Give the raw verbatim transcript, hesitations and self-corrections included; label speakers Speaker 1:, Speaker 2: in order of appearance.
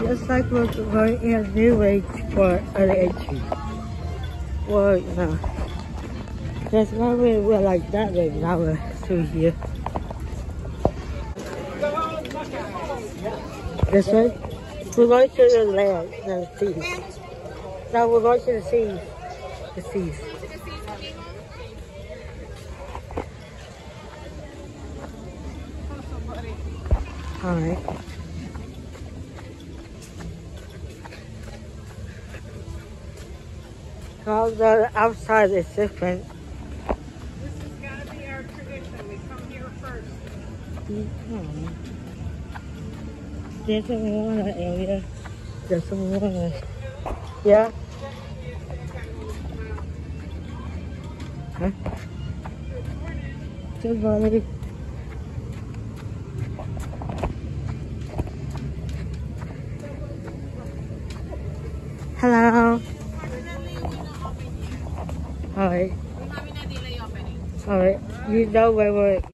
Speaker 1: It's like we're going in a new age for early entry. Well, you know, there's no way we're like that way now we're through here. This way? We're going to the land, no, the seas. No, we're going to the seas. The seas. Alright. So the outside is different.
Speaker 2: This has got to be our tradition. We come here first.
Speaker 1: Mm-hmm. There's a water area. There's some water. Yeah? Huh? Good morning. Hello. Alright. Alright. You know where we're